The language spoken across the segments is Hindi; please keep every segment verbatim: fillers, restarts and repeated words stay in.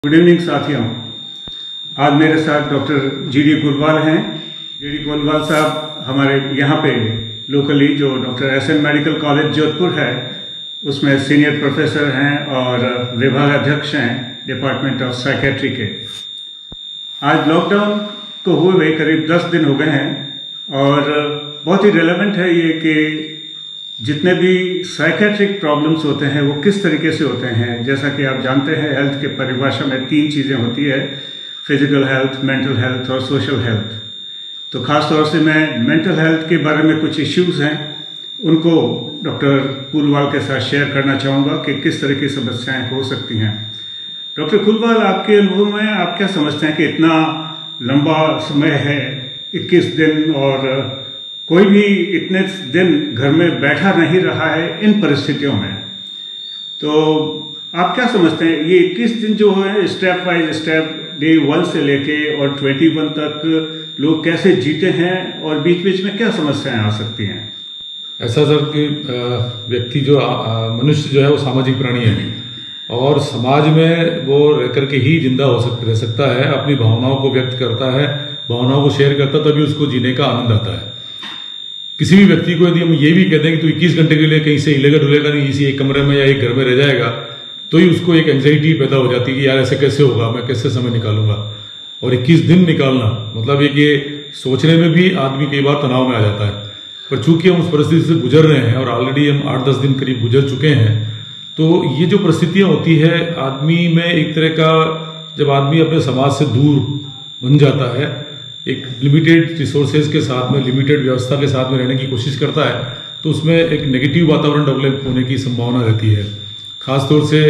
गुड इवनिंग साथियों। आज मेरे साथ डॉक्टर जी डी कुलवाल हैं। जी डी कुलवाल साहब हमारे यहाँ पे लोकली जो doctor S N medical college Jodhpur है उसमें सीनियर प्रोफेसर हैं और विभाग अध्यक्ष हैं डिपार्टमेंट ऑफ साइकेट्री के। आज लॉकडाउन को हुए करीब दस दिन हो गए हैं और बहुत ही रेलेवेंट है ये कि जितने भी साइकेट्रिक प्रॉब्लम्स होते हैं वो किस तरीके से होते हैं। जैसा कि आप जानते हैं हेल्थ के परिभाषा में तीन चीज़ें होती है, फिजिकल हेल्थ, मेंटल हेल्थ और सोशल हेल्थ। तो ख़ास तौर से मैं मेंटल हेल्थ के बारे में कुछ इश्यूज हैं उनको डॉक्टर कुलवाल के साथ शेयर करना चाहूँगा कि किस तरह की समस्याएं हो सकती हैं। डॉक्टर कुलवाल, आपके अनुभव में आप क्या समझते हैं कि इतना लंबा समय है इक्कीस दिन और कोई भी इतने दिन घर में बैठा नहीं रहा है इन परिस्थितियों में, तो आप क्या समझते हैं ये इक्कीस दिन जो है step by step day one से लेके और ट्वेंटी वन तक लोग कैसे जीते हैं और बीच बीच में क्या समस्याएं आ सकती हैं? ऐसा सर कि व्यक्ति जो मनुष्य जो है वो सामाजिक प्राणी है और समाज में वो रह करके ही जिंदा हो सकता रह सकता है, अपनी भावनाओं को व्यक्त करता है, भावनाओं को शेयर करता है, तभी उसको जीने का आनंद आता है। किसी भी व्यक्ति को यदि हम ये भी कहते हैं कि तू इक्कीस घंटे के लिए कहीं से हिलेगा डुलेगा नहीं, इसी एक कमरे में या एक घर में रह जाएगा, तो ही उसको एक एंजाइटी पैदा हो जाती है कि यार ऐसे कैसे होगा, मैं कैसे समय निकालूंगा। और इक्कीस दिन निकालना मतलब एक ये सोचने में भी आदमी कई बार तनाव में आ जाता है। पर चूंकि हम उस परिस्थिति से गुजर रहे हैं और ऑलरेडी हम आठ दस दिन करीब गुजर चुके हैं, तो ये जो परिस्थितियां होती है आदमी में एक तरह का, जब आदमी अपने समाज से दूर बन जाता है, एक लिमिटेड रिसोर्सेज के साथ में, लिमिटेड व्यवस्था के साथ में रहने की कोशिश करता है, तो उसमें एक नेगेटिव वातावरण डेवलप होने की संभावना रहती है। खासतौर से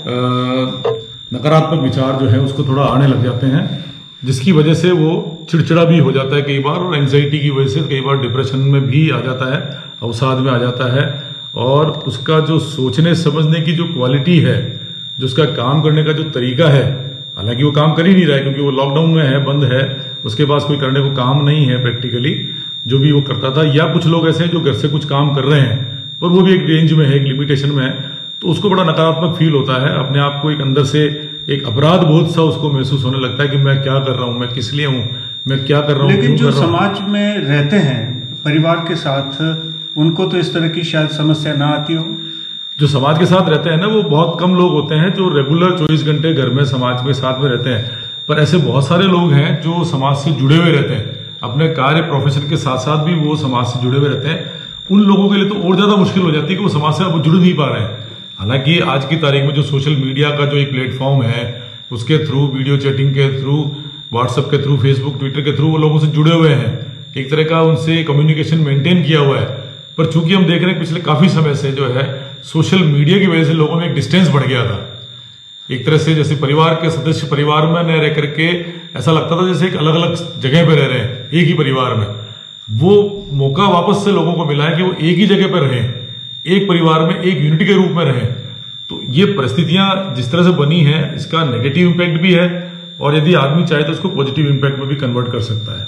नकारात्मक विचार जो है उसको थोड़ा आने लग जाते हैं, जिसकी वजह से वो चिड़चिड़ा भी हो जाता है कई बार, और एंजाइटी की वजह से कई बार डिप्रेशन में भी आ जाता है, अवसाद में आ जाता है। और उसका जो सोचने समझने की जो क्वालिटी है, जो उसका काम करने का जो तरीका है, हालांकि वो काम कर ही नहीं रहा है क्योंकि वो लॉकडाउन में है, बंद है, उसके पास कोई करने को काम नहीं है प्रैक्टिकली जो भी वो करता था। या कुछ लोग ऐसे हैं जो घर से कुछ काम कर रहे हैं और वो भी एक रेंज में है, एक लिमिटेशन में है, तो उसको बड़ा नकारात्मक फील होता है। अपने आप को एक अंदर से एक अपराध बोध सा उसको महसूस होने लगता है कि मैं क्या कर रहा हूँ, मैं किस लिए हूँ, मैं क्या कर रहा हूँ। लेकिन जो समाज में रहते हैं परिवार के साथ, उनको तो इस तरह की शायद समस्या ना आती हो। जो समाज के साथ रहते हैं ना, वो बहुत कम लोग होते हैं जो रेगुलर चौबीस घंटे घर में समाज के साथ में रहते हैं। पर ऐसे बहुत सारे लोग हैं जो समाज से जुड़े हुए रहते हैं, अपने कार्य प्रोफेशन के साथ साथ भी वो समाज से जुड़े हुए रहते हैं। उन लोगों के लिए तो और ज्यादा मुश्किल हो जाती है कि वो समाज से अब जुड़ नहीं पा रहे हैं। हालांकि आज की तारीख में जो सोशल मीडिया का जो एक प्लेटफॉर्म है, उसके थ्रू, वीडियो चैटिंग के थ्रू, व्हाट्सएप के थ्रू, फेसबुक, ट्विटर के थ्रू वो लोगों से जुड़े हुए हैं, एक तरह का उनसे कम्युनिकेशन मेंटेन किया हुआ है। पर चूंकि हम देख रहे हैं पिछले काफी समय से जो है सोशल मीडिया की वजह से लोगों में एक डिस्टेंस बढ़ गया था। एक तरह से जैसे परिवार के सदस्य परिवार में न रह करके ऐसा लगता था जैसे एक अलग अलग जगह पे रह रहे हैं एक ही परिवार में। वो मौका वापस से लोगों को मिला है कि वो एक ही जगह पर रहें, एक परिवार में एक यूनिटी के रूप में रहें। तो ये परिस्थितियां जिस तरह से बनी है, इसका नेगेटिव इम्पैक्ट भी है और यदि आदमी चाहे तो उसको पॉजिटिव इम्पैक्ट में भी कन्वर्ट कर सकता है।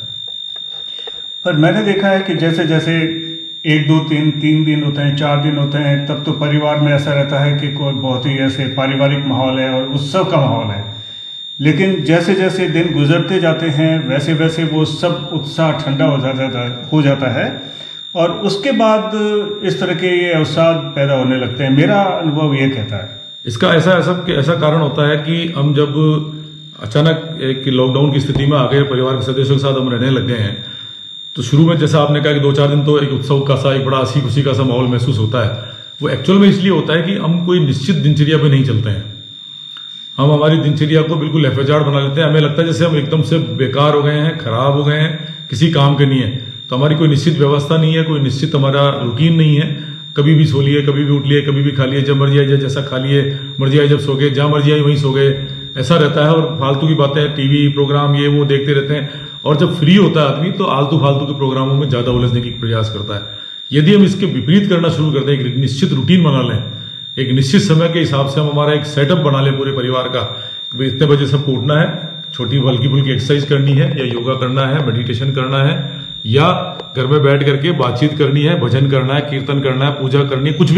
पर मैंने देखा है कि जैसे जैसे एक दो तीन तीन दिन होते हैं, चार दिन होते हैं, तब तो परिवार में ऐसा रहता है कि कोई बहुत ही ऐसे पारिवारिक माहौल है और उत्सव का माहौल है। लेकिन जैसे जैसे दिन गुजरते जाते हैं वैसे वैसे वो सब उत्साह ठंडा हो जाता हो जाता है और उसके बाद इस तरह के ये अवसाद पैदा होने लगते हैं। मेरा अनुभव ये कहता है इसका ऐसा ऐसा ऐसा कारण होता है कि हम जब अचानक एक लॉकडाउन की स्थिति में आ गए, परिवार के सदस्यों के साथ हम रहने लग गए हैं, तो शुरू में जैसा आपने कहा कि दो चार दिन तो एक उत्सव का सा, एक बड़ा हंसी खुशी का सा माहौल महसूस होता है। वो एक्चुअल में इसलिए होता है कि हम कोई निश्चित दिनचर्या पे नहीं चलते हैं। हम हमारी दिनचर्या को बिल्कुल लेफेजाड़ बना लेते हैं। हमें लगता है जैसे हम एकदम से बेकार हो गए हैं, खराब हो गए हैं, किसी काम के नहीं है। तो हमारी कोई निश्चित व्यवस्था नहीं है, कोई निश्चित हमारा रूटीन नहीं है। कभी भी सो लिए, कभी भी उठ लिए, कभी भी खा लिए, जब मर्जी आई जैसा खा लिए, मर्जी आई जब सो गए, जहां मर्जी आई वहीं सो गए, ऐसा रहता है। और फालतू की बातें, टीवी प्रोग्राम ये वो देखते रहते हैं। और जब फ्री होता है आदमी तो आलतू फालतू के प्रोग्रामों में ज्यादा उलझने की प्रयास करता है। यदि हम इसके विपरीत करना शुरू करते हैं, एक निश्चित रूटीन बना लें, एक निश्चित समय के हिसाब से हम हमारा एक सेटअप बना लें पूरे परिवार का, इतने बजे सबको उठना है, छोटी हल्की फुल्की एक्सरसाइज करनी है या योगा करना है, मेडिटेशन करना है, या घर में बैठ करके बातचीत करनी है, भजन करना है, कीर्तन करना है, पूजा करनी है, कुछ भी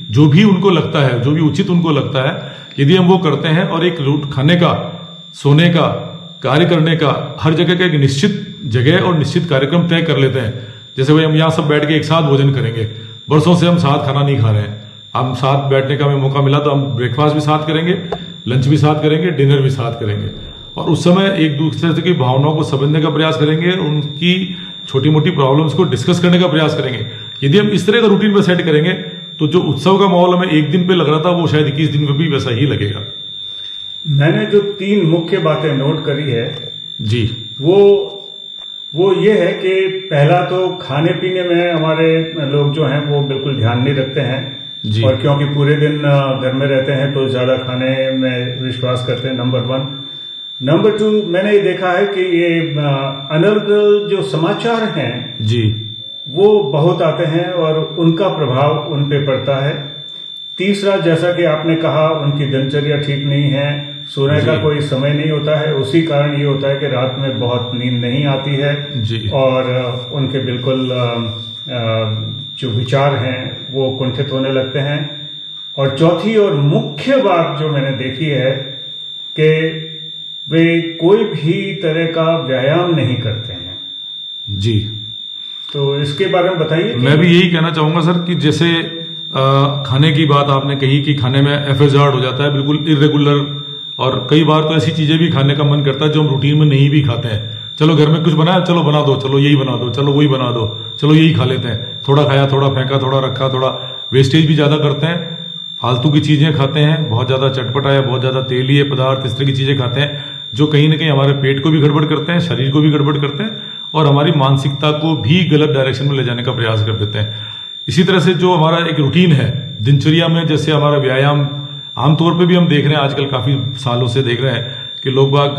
जो भी उनको लगता है, जो भी उचित उनको लगता है, यदि हम वो करते हैं और एक रूट खाने का, सोने का, कार्य करने का, हर जगह का एक निश्चित जगह और निश्चित कार्यक्रम तय कर लेते हैं। जैसे भाई हम यहाँ सब बैठ के एक साथ भोजन करेंगे, बरसों से हम साथ खाना नहीं खा रहे हैं, हम साथ बैठने का हमें मौका मिला तो हम ब्रेकफास्ट भी साथ करेंगे, लंच भी साथ करेंगे, डिनर भी साथ करेंगे, और उस समय एक दूसरे की भावनाओं को समझने का प्रयास करेंगे, उनकी छोटी मोटी प्रॉब्लम्स को डिस्कस करने का प्रयास करेंगे। यदि हम इस तरह का रूटीन पे सेट करेंगे तो जो उत्सव का माहौल हमें एक दिन पे लग रहा था वो शायद इक्कीस दिन में भी वैसा ही लगेगा। मैंने जो तीन मुख्य बातें नोट करी है जी, वो वो ये है कि पहला तो खाने पीने में हमारे लोग जो हैं वो बिल्कुल ध्यान नहीं रखते हैं जी। और क्योंकि पूरे दिन घर में रहते हैं तो ज्यादा खाने में विश्वास करते हैं, नंबर वन। नंबर टू, मैंने ये देखा है कि ये अनर्गल जो समाचार हैं जी, वो बहुत आते हैं और उनका प्रभाव उन पे पड़ता है। तीसरा, जैसा कि आपने कहा, उनकी दिनचर्या ठीक नहीं है, सोने का कोई समय नहीं होता है, उसी कारण ये होता है कि रात में बहुत नींद नहीं आती है जी। और उनके बिल्कुल जो विचार हैं वो कुंठित होने लगते हैं। और चौथी और मुख्य बात जो मैंने देखी है कि वे कोई भी तरह का व्यायाम नहीं करते हैं। जी, तो इसके बारे में बताइए। मैं भी यही कहना चाहूंगा सर कि जैसे आ, खाने की बात आपने कही कि खाने में एफेजार्ड हो जाता है, बिल्कुल इरेगुलर, और कई बार तो ऐसी चीजें भी खाने का मन करता है जो हम रूटीन में नहीं भी खाते हैं। चलो घर में कुछ बनाया, चलो बना दो, चलो यही बना दो, चलो वही बना दो, चलो यही खा लेते हैं, थोड़ा खाया, थोड़ा फेंका, थोड़ा रखा, थोड़ा वेस्टेज भी ज्यादा करते हैं, फालतू की चीजें खाते हैं, बहुत ज्यादा चटपटा या बहुत ज्यादा तेलीय पदार्थ, इस तरह की चीजें खाते हैं जो कहीं ना कहीं हमारे पेट को भी गड़बड़ करते हैं, शरीर को भी गड़बड़ करते हैं और हमारी मानसिकता को भी गलत डायरेक्शन में ले जाने का प्रयास कर देते हैं। इसी तरह से जो हमारा एक रूटीन है दिनचर्या में, जैसे हमारा व्यायाम, आमतौर पे भी हम देख रहे हैं आजकल, काफी सालों से देख रहे हैं कि लोग बाग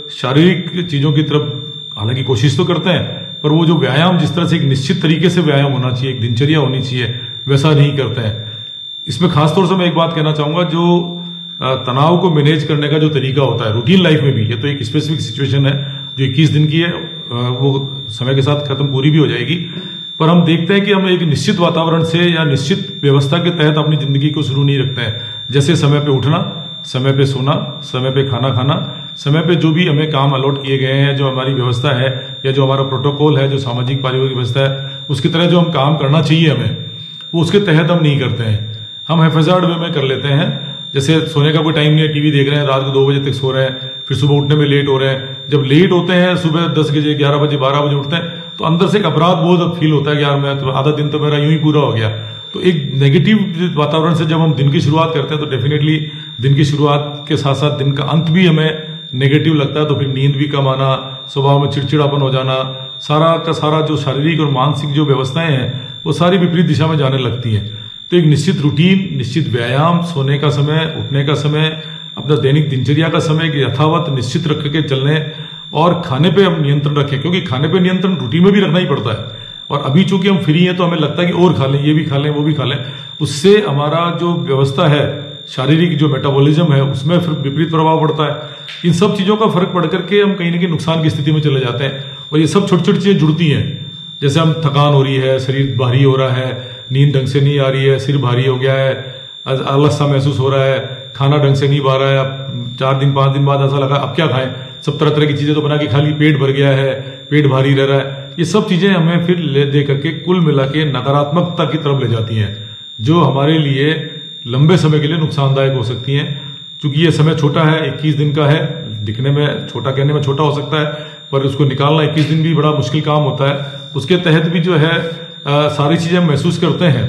शारीरिक चीजों की तरफ हालांकि कोशिश तो करते हैं, पर वो जो व्यायाम जिस तरह से एक निश्चित तरीके से व्यायाम होना चाहिए, एक दिनचर्या होनी चाहिए, वैसा नहीं करते हैं। इसमें खासतौर से मैं एक बात कहना चाहूंगा, जो तनाव को मैनेज करने का जो तरीका होता है रूटीन लाइफ में भी, ये तो एक स्पेसिफिक सिचुएशन है जो इक्कीस दिन की है, वो समय के साथ खत्म पूरी भी हो जाएगी, पर हम देखते हैं कि हम एक निश्चित वातावरण से या निश्चित व्यवस्था के तहत अपनी जिंदगी को शुरू नहीं रखते हैं। जैसे समय पे उठना, समय पे सोना, समय पे खाना खाना, समय पे जो भी हमें काम अलॉट किए गए हैं, जो हमारी व्यवस्था है या जो हमारा प्रोटोकॉल है, जो सामाजिक पारिवारिक व्यवस्था है, उसकी तरह जो हम काम करना चाहिए हमें, वो उसके तहत हम नहीं करते हैं। हम हेफाजत वे में कर लेते हैं। जैसे सोने का कोई टाइम नहीं है, टीवी देख रहे हैं, रात को दो बजे तक सो रहे हैं, फिर सुबह उठने में लेट हो रहे हैं। जब लेट होते हैं, सुबह दस बजे, ग्यारह बजे, बारह बजे उठते हैं, तो अंदर से एक अपराध बोध फील होता है कि यार मैं तो आधा दिन तो मेरा यूं ही पूरा हो गया। तो एक नेगेटिव वातावरण से जब हम दिन की शुरुआत करते हैं तो डेफिनेटली दिन की शुरुआत के साथ साथ दिन का अंत भी हमें नेगेटिव लगता है। तो फिर नींद भी कम आना, स्वभाव में चिड़चिड़ापन हो जाना, सारा का सारा जो शारीरिक और मानसिक जो व्यवस्थाएं हैं वो सारी विपरीत दिशा में जाने लगती हैं। तो एक निश्चित रूटीन, निश्चित व्यायाम, सोने का समय, उठने का समय, अपना दैनिक दिनचर्या का समय यथावत निश्चित रख के चलने और खाने पे हम नियंत्रण रखें, क्योंकि खाने पे नियंत्रण रूटीन में भी रखना ही पड़ता है। और अभी चूंकि हम फ्री हैं तो हमें लगता है कि और खा लें, ये भी खा लें, वो भी खा लें, उससे हमारा जो व्यवस्था है, शारीरिक जो मेटाबॉलिज्म है, उसमें फिर विपरीत प्रभाव पड़ता है। इन सब चीजों का फर्क पड़ करके हम कहीं ना कहीं नुकसान की स्थिति में चले जाते हैं। और ये सब छोटी छोटी चीजें जुड़ती हैं, जैसे हम थकान हो रही है, शरीर भारी हो रहा है, नींद ढंग से नहीं आ रही है, सिर भारी हो गया है, आलस सा महसूस हो रहा है, खाना ढंग से नहीं पा रहा है, अब चार दिन पांच दिन बाद ऐसा लगा अब क्या खाएं, सब तरह तरह की चीजें तो बना के खा ली, पेट भर गया है, पेट भारी रह रहा है। ये सब चीजें हमें फिर ले दे करके कुल मिला के नकारात्मकता की तरफ ले जाती हैं, जो हमारे लिए लंबे समय के लिए नुकसानदायक हो सकती हैं। चूंकि ये समय छोटा है, इक्कीस दिन का है, दिखने में छोटा, कहने में छोटा हो सकता है, पर उसको निकालना इक्कीस दिन भी बड़ा मुश्किल काम होता है। उसके तहत भी जो है आ, सारी चीजें हम महसूस करते हैं,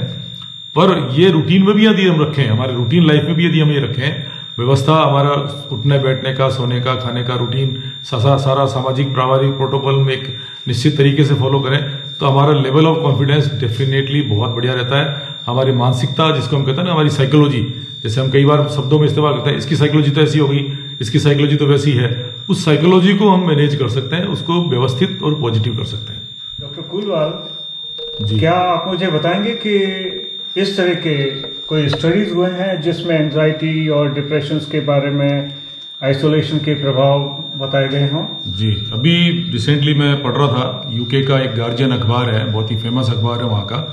पर ये रूटीन में भी यदि हम रखें, हमारे रूटीन लाइफ में भी यदि हम ये रखें, व्यवस्था हमारा उठने बैठने का, सोने का, खाने का रूटीन, सारा सारा सामाजिक पारिवारिक प्रोटोकॉल में एक निश्चित तरीके से फॉलो करें, तो हमारा लेवल ऑफ कॉन्फिडेंस डेफिनेटली बहुत बढ़िया रहता है। हमारी मानसिकता, जिसको हम कहते हैं ना, हमारी साइकोलॉजी, जैसे हम कई बार शब्दों में इस्तेमाल करते हैं, इसकी साइकोलॉजी तो ऐसी हो गई, इसकी साइकोलॉजी तो वैसी है, उस साइकोलॉजी को हम मैनेज कर सकते हैं, उसको व्यवस्थित और पॉजिटिव कर सकते हैं। डॉक्टर कुलवाल जी, क्या आप मुझे बताएंगे कि इस तरह के कोई स्टडीज हुए हैं जिसमें एंजाइटी और डिप्रेशन के बारे में, आइसोलेशन के प्रभाव बताए गए हों? जी, अभी रिसेंटली मैं पढ़ रहा था, यूके का एक गार्जियन अखबार है, बहुत ही फेमस अखबार है वहाँ का,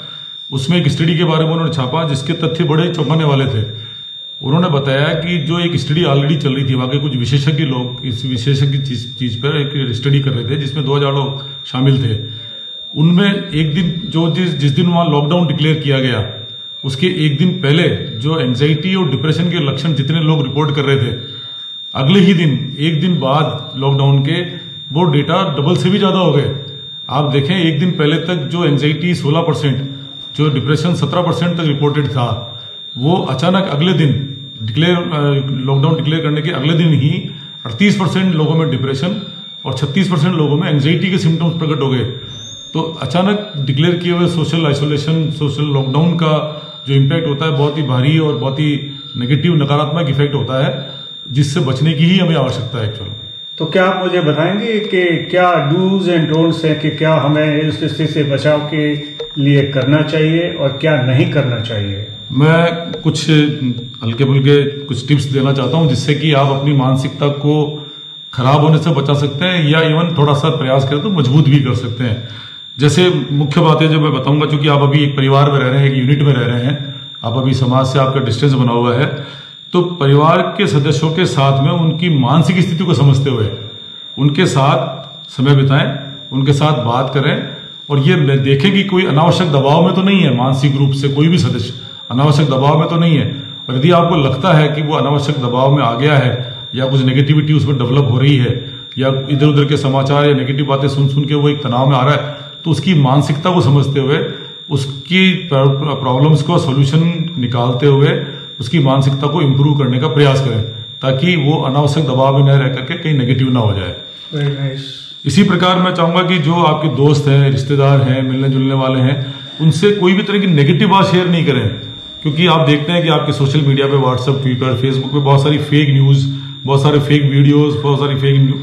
उसमें एक स्टडी के बारे में उन्होंने छापा जिसके तथ्य बड़े चौंकाने वाले थे। उन्होंने बताया कि जो एक स्टडी ऑलरेडी चल रही थी, वहां के कुछ विशेषज्ञ लोग इस विशेषज्ञ चीज, चीज पर एक स्टडी कर रहे थे जिसमें दो हजार लोग शामिल थे। उनमें एक दिन जो जिस जिस दिन वहां लॉकडाउन डिक्लेयर किया गया उसके एक दिन पहले जो एंजाइटी और डिप्रेशन के लक्षण जितने लोग रिपोर्ट कर रहे थे, अगले ही दिन एक दिन बाद लॉकडाउन के वो डेटा डबल से भी ज्यादा हो गए। आप देखें, एक दिन पहले तक जो एंजाइटी सोलह परसेंट, जो डिप्रेशन सत्रह परसेंट तक रिपोर्टेड था, वो अचानक अगले दिन डिक्लेयर लॉकडाउन डिक्लेयर करने के अगले दिन ही अड़तीस परसेंट लोगों में डिप्रेशन और छत्तीस परसेंट लोगों में एंजाइटी के सिम्टम्स प्रकट हो गए। तो अचानक डिक्लेयर किए हुए सोशल आइसोलेशन, सोशल लॉकडाउन का जो इम्पैक्ट होता है बहुत ही भारी और बहुत ही नेगेटिव नकारात्मक इफेक्ट होता है, जिससे बचने की ही हमें आवश्यकता है एक्चुअल। तो क्या आप मुझे बताएंगे कि क्या डूज एंड डोंट्स हैं कि क्या हमें इस स्थिति से बचाव के लिए करना चाहिए और क्या नहीं करना चाहिए? मैं कुछ हल्के फुल्के कुछ टिप्स देना चाहता हूं जिससे कि आप अपनी मानसिकता को खराब होने से बचा सकते हैं या इवन थोड़ा सा प्रयास करें तो मजबूत भी कर सकते हैं। जैसे मुख्य बातें जो मैं बताऊंगा, क्योंकि आप अभी एक परिवार में रह रहे हैं, एक यूनिट में रह रहे हैं, आप अभी समाज से आपका डिस्टेंस बना हुआ है, तो परिवार के सदस्यों के साथ में उनकी मानसिक स्थिति को समझते हुए उनके साथ समय बिताएं, उनके साथ बात करें और ये देखें कि कोई अनावश्यक दबाव में तो नहीं है, मानसिक रूप से कोई भी सदस्य अनावश्यक दबाव में तो नहीं है। और यदि आपको लगता है कि वो अनावश्यक दबाव में आ गया है या कुछ नेगेटिविटी उसमें डेवलप हो रही है या इधर उधर के समाचार या नेगेटिव बातें सुन सुन के वो एक तनाव में आ रहा है, तो उसकी मानसिकता को समझते हुए उसकी प्रॉब्लम्स को सोल्यूशन निकालते हुए उसकी मानसिकता को इम्प्रूव करने का प्रयास करें ताकि वो अनावश्यक दबाव में न रह करके कहीं नेगेटिव ना हो जाए। Very nice. इसी प्रकार मैं चाहूंगा कि जो आपके दोस्त हैं, रिश्तेदार हैं, मिलने जुलने वाले हैं, उनसे कोई भी तरह की नेगेटिव बात शेयर नहीं करें, क्योंकि आप देखते हैं कि आपके सोशल मीडिया पे, व्हाट्सएप, ट्विटर, फेसबुक पे बहुत सारी फेक न्यूज, बहुत सारे फेक वीडियोस, बहुत सारी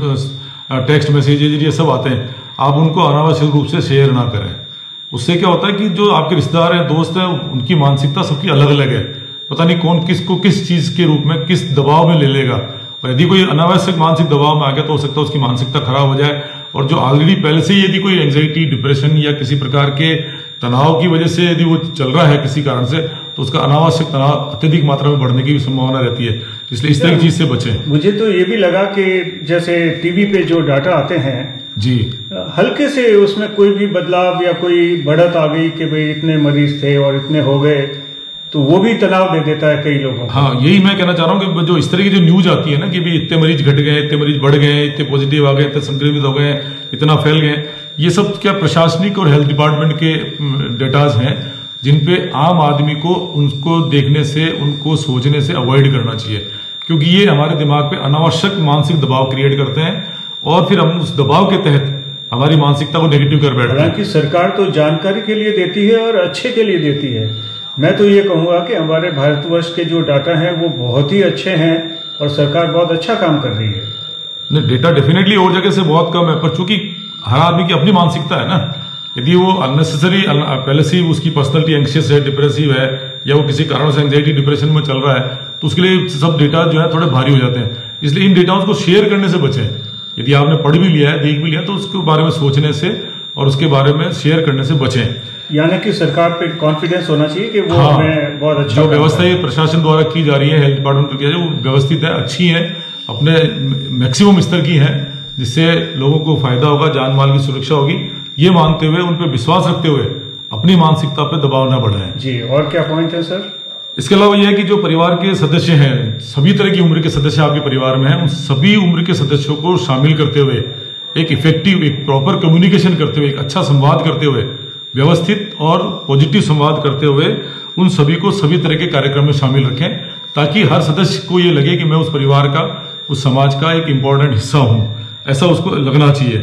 फेक टेक्स्ट मैसेजेज ये सब आते हैं। आप उनको अनावश्यक रूप से शेयर ना करें। उससे क्या होता है कि जो आपके रिश्तेदार हैं, दोस्त हैं, उनकी मानसिकता सबकी अलग अलग है। पता नहीं कौन किसको किस चीज के रूप में किस दबाव में ले लेगा, और यदि कोई अनावश्यक मानसिक दबाव में आ गया तो हो सकता है उसकी मानसिकता खराब हो जाए। और जो ऑलरेडी पहले से यदि कोई एंजाइटी, डिप्रेशन या किसी प्रकार के तनाव की वजह से यदि वो चल रहा है किसी कारण से, तो उसका अनावश्यक तनाव अत्यधिक मात्रा में बढ़ने की भी संभावना रहती है। इसलिए इस तरह की चीज से बचें। मुझे तो ये भी लगा कि जैसे टीवी पे जो डाटा आते हैं जी, हल्के से उसमें कोई भी बदलाव या कोई बढ़त आ गई कि भाई इतने मरीज थे और इतने हो गए, तो वो भी तनाव दे देता है कई लोगों को। हाँ, यही मैं कहना चाह रहा हूँ कि जो इस तरह की जो न्यूज आती है ना कि भाई इतने मरीज घट गए, इतने मरीज बढ़ गए, इतने पॉजिटिव आ गए, इतने संक्रमित हो गए, इतना फैल गए, ये सब क्या प्रशासनिक और हेल्थ डिपार्टमेंट के डेटाज हैं जिनपे आम आदमी को उनको देखने से, उनको सोचने से अवॉइड करना चाहिए, क्योंकि ये हमारे दिमाग पे अनावश्यक मानसिक दबाव क्रिएट करते हैं और फिर हम उस दबाव के तहत हमारी मानसिकता को नेगेटिव कर बैठते हैं। हालांकि सरकार तो जानकारी के लिए देती है और अच्छे के लिए देती है। मैं तो ये कहूंगा कि हमारे भारतवर्ष के जो डाटा हैं वो बहुत ही अच्छे हैं और सरकार बहुत अच्छा काम कर रही है। नहीं, डेटा डेफिनेटली और जगह से बहुत कम है, पर चूंकि हर आदमी की अपनी मानसिकता है ना, यदि वो अननेसेसरी पहले से ही उसकी पर्सनैलिटी एंग्शियस है, डिप्रेसिव है, या वो किसी कारण से एंग्जाइटी डिप्रेशन में चल रहा है, तो उसके लिए सब डेटा जो है थोड़े भारी हो जाते हैं। इसलिए इन डेटाओं को शेयर करने से बचें। यदि आपने पढ़ भी लिया है, देख भी लिया, तो उसके बारे में सोचने से और उसके बारे में शेयर करने से बचें। यानी कि सरकार पे कॉन्फिडेंस होना चाहिए कि वो हाँ, हमें बहुत अच्छा जो व्यवस्था ये प्रशासन द्वारा की जा रही है, हेल्थ डिपार्टमेंट की जा रही है, वो व्यवस्थित है, अच्छी है, अपने मैक्सिमम स्तर की है, जिससे लोगों को फायदा होगा, जान माल की सुरक्षा होगी, ये मानते हुए, उन पर विश्वास रखते हुए अपनी मानसिकता पर दबाव न बढ़ाएं। जी, और क्या पॉइंट है सर? इसके अलावा यह है कि जो परिवार के सदस्य हैं, सभी तरह की उम्र के सदस्य आपके परिवार में हैं, उन सभी उम्र के सदस्यों को शामिल करते हुए एक इफेक्टिव, एक प्रॉपर कम्युनिकेशन करते हुए, एक अच्छा संवाद करते हुए, व्यवस्थित और पॉजिटिव संवाद करते हुए उन सभी को सभी तरह के कार्यक्रम में शामिल रखें, ताकि हर सदस्य को ये लगे कि मैं उस परिवार का, उस समाज का एक इंपॉर्टेंट हिस्सा हूं, ऐसा उसको लगना चाहिए।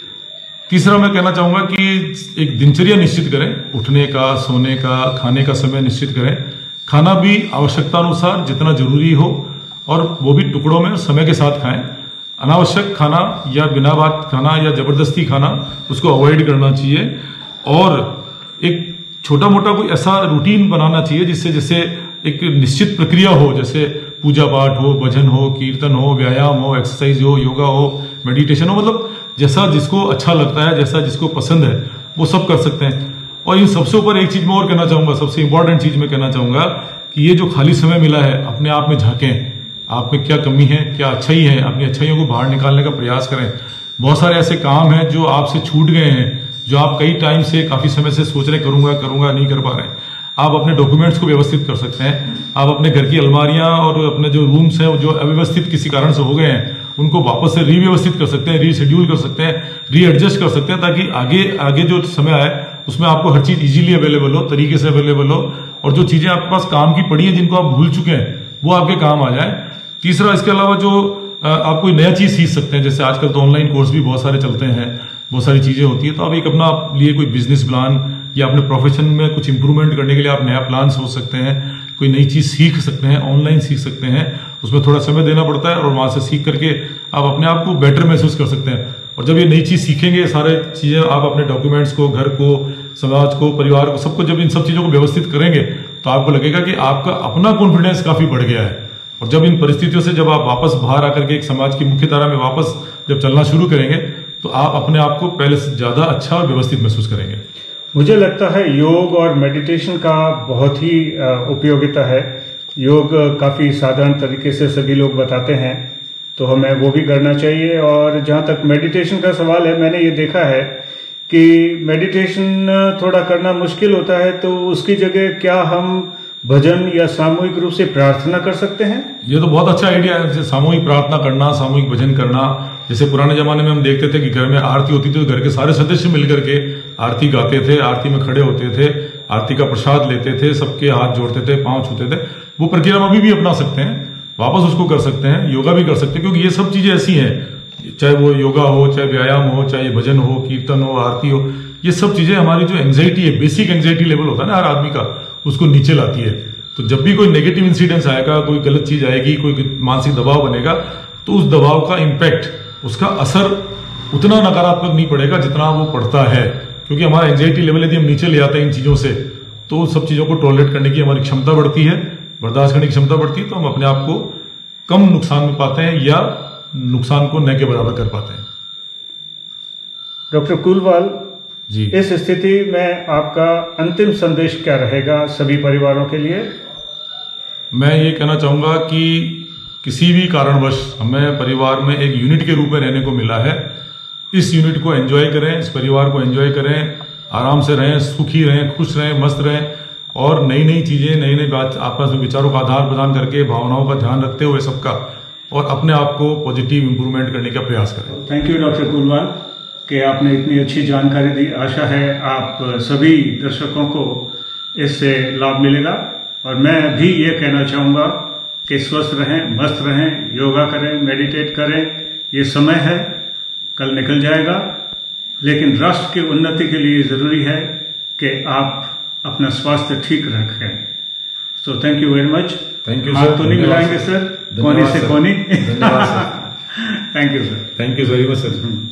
तीसरा मैं कहना चाहूंगा कि एक दिनचर्या निश्चित करें, उठने का, सोने का, खाने का समय निश्चित करें। खाना भी आवश्यकता अनुसार जितना जरूरी हो और वो भी टुकड़ों में समय के साथ खाएं। अनावश्यक खाना या बिना बात खाना या जबरदस्ती खाना, उसको अवॉइड करना चाहिए। और एक छोटा मोटा कोई ऐसा रूटीन बनाना चाहिए जिससे जैसे एक निश्चित प्रक्रिया हो, जैसे पूजा पाठ हो, भजन हो, कीर्तन हो, व्यायाम हो, एक्सरसाइज हो, योगा हो, मेडिटेशन हो, मतलब जैसा जिसको अच्छा लगता है, जैसा जिसको पसंद है, वो सब कर सकते हैं। और इन सबसे ऊपर एक चीज मैं और कहना चाहूंगा, सबसे इंपॉर्टेंट चीज मैं कहना चाहूंगा कि ये जो खाली समय मिला है अपने आप में झांकें, आप में क्या कमी है, क्या अच्छाई है, अपनी अच्छाइयों को बाहर निकालने का प्रयास करें। बहुत सारे ऐसे काम हैं जो आपसे छूट गए हैं, जो आप कई टाइम से काफी समय से सोच रहे करूंगा करूंगा नहीं कर पा रहे हैं। आप अपने डॉक्यूमेंट्स को व्यवस्थित कर सकते हैं, आप अपने घर की अलमारियां और अपने जो रूम्स हैं जो अव्यवस्थित किसी कारण से हो गए हैं उनको वापस से रीव्यवस्थित कर सकते हैं, रीशेड्यूल कर सकते हैं, रीएडजस्ट कर सकते हैं, ताकि आगे आगे जो समय आए उसमें आपको हर चीज इजीली अवेलेबल हो, तरीके से अवेलेबल हो, और जो चीजें आपके पास काम की पड़ी हैं जिनको आप भूल चुके हैं वो आपके काम आ जाए। तीसरा, इसके अलावा जो आप कोई नया चीज सीख सकते हैं, जैसे आजकल तो ऑनलाइन कोर्स भी बहुत सारे चलते हैं, बहुत सारी चीजें होती है, तो आप एक अपना लिए कोई बिजनेस प्लान या अपने प्रोफेशन में कुछ इंप्रूवमेंट करने के लिए आप नया प्लान सोच सकते हैं, कोई नई चीज सीख सकते हैं, ऑनलाइन सीख सकते हैं। उसमें थोड़ा समय देना पड़ता है और वहां से सीख करके आप अपने आप को बेटर महसूस कर सकते हैं। और जब ये नई चीज सीखेंगे, सारे चीजें आप अपने डॉक्यूमेंट्स को, घर को, समाज को, परिवार को, सबको जब इन सब चीजों को व्यवस्थित करेंगे तो आपको लगेगा कि आपका अपना कॉन्फिडेंस काफी बढ़ गया है। और जब इन परिस्थितियों से जब आप वापस बाहर आकर के एक समाज की मुख्य धारा में वापस जब चलना शुरू करेंगे तो आप अपने आप को पहले से ज्यादा अच्छा और व्यवस्थित महसूस करेंगे। मुझे लगता है योग और मेडिटेशन का बहुत ही उपयोगिता है। योग काफी साधारण तरीके से सभी लोग बताते हैं, तो हमें वो भी करना चाहिए। और जहां तक मेडिटेशन का सवाल है, मैंने ये देखा है कि मेडिटेशन थोड़ा करना मुश्किल होता है, तो उसकी जगह क्या हम भजन या सामूहिक रूप से प्रार्थना कर सकते हैं? ये तो बहुत अच्छा आइडिया है, जैसे सामूहिक प्रार्थना करना, सामूहिक भजन करना। जैसे पुराने जमाने में हम देखते थे कि घर में आरती होती थी तो घर के सारे सदस्य मिलकर के आरती गाते थे, आरती में खड़े होते थे, आरती का प्रसाद लेते थे, सबके हाथ जोड़ते थे, पांव छूते थे। वो प्रक्रिया हम अभी भी अपना सकते हैं, वापस उसको कर सकते हैं, योगा भी कर सकते हैं, क्योंकि ये सब चीजें ऐसी हैं, चाहे वो योगा हो, चाहे व्यायाम हो, चाहे भजन हो, कीर्तन हो, आरती हो, ये सब चीजें हमारी जो एंग्जाइटी है, बेसिक एंग्जाइटी लेवल होता है ना हर आदमी का, उसको नीचे लाती है। तो जब भी कोई नेगेटिव इंसिडेंस आएगा, कोई गलत चीज आएगी, कोई मानसिक दबाव बनेगा, तो उस दबाव का इम्पैक्ट, उसका असर उतना नकारात्मक नहीं पड़ेगा जितना वो पड़ता है। क्योंकि हमारा एंग्जाइटी लेवल यदि हम नीचे ले आते हैं इन चीजों से, तो उन सब चीजों को टॉलरेट करने की हमारी क्षमता बढ़ती है, बर्दाश्त करने की क्षमता बढ़ती है, तो हम अपने आप को कम नुकसान में पाते हैं या नुकसान को न के बराबर कर पाते हैं। डॉक्टर कुलवाल जी, इस स्थिति में आपका अंतिम संदेश क्या रहेगा सभी परिवारों के लिए? मैं ये कहना चाहूंगा कि किसी भी कारणवश हमें परिवार में एक यूनिट के रूप में रहने को मिला है, इस यूनिट को एंजॉय करें, इस परिवार को एंजॉय करें, आराम से रहें, सुखी रहें, खुश रहें, मस्त रहें, और नई नई चीजें, नई नई बात, आपस में विचारों का आदान प्रदान करके, भावनाओं का ध्यान रखते हुए सबका, और अपने आप को पॉजिटिव इंप्रूवमेंट करने का प्रयास करें। थैंक यू डॉक्टर कुलवाल कि आपने इतनी अच्छी जानकारी दी। आशा है आप सभी दर्शकों को इससे लाभ मिलेगा। और मैं भी ये कहना चाहूंगा कि स्वस्थ रहें, मस्त रहें, योगा करें, मेडिटेट करें। ये समय है, कल निकल जाएगा, लेकिन राष्ट्र की उन्नति के लिए जरूरी है कि आप अपना स्वास्थ्य ठीक रखें। So thank you very much. Thank you हाथ तो नहीं मिलाएंगे सर, कोनी से कोनी। धन्यवाद sir. Thank you sir. Thank you very much sir.